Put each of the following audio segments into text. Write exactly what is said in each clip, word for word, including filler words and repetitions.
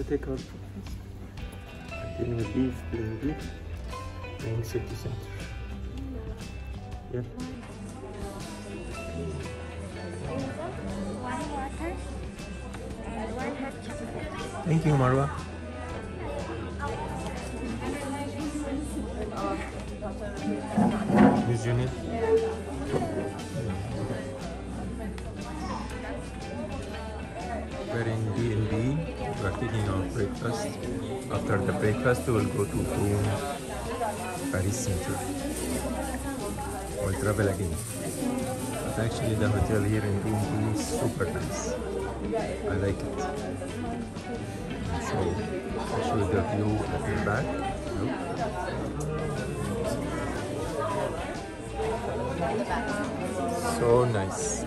to take our breakfast. And then we leave the main city center. Yeah. One water and one hot chocolate. Thank you, Marwah. This unit. We're in B and B. We're taking our breakfast. After the breakfast, we will go to Rome, Paris Center. We'll travel again. But actually, the hotel here in Rome is super nice. I like it. So, I'll show you the view at the back. Look. So nice.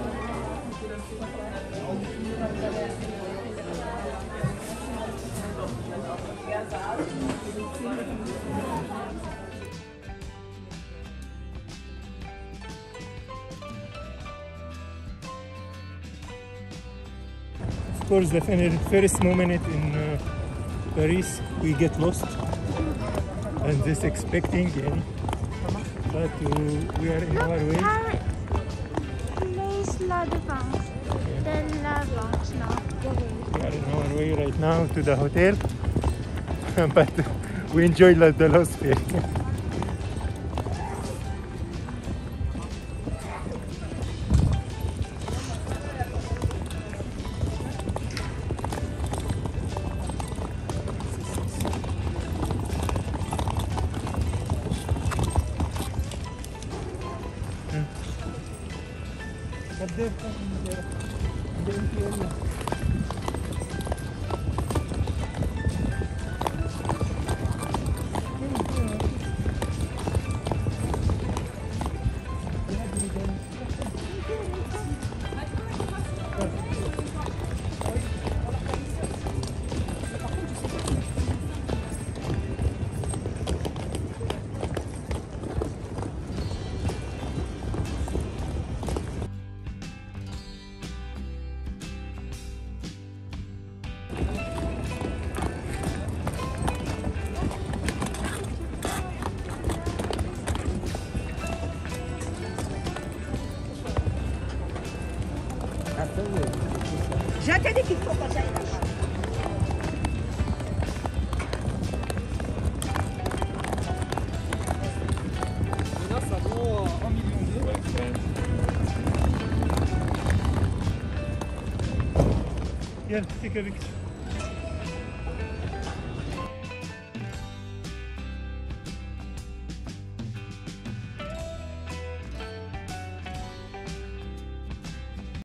Of course, the first moment in uh, Paris, we get lost and just expecting, yeah. But uh, we are in our way. La Défense. De la Blanche, no. We are in our way right now to the hotel, but we enjoy the lost fair. But they're coming there. They're Já t'ai dit qu'il faut pas aller là-bas. Là, ça vaut un million d'euros. Yeah, take a picture.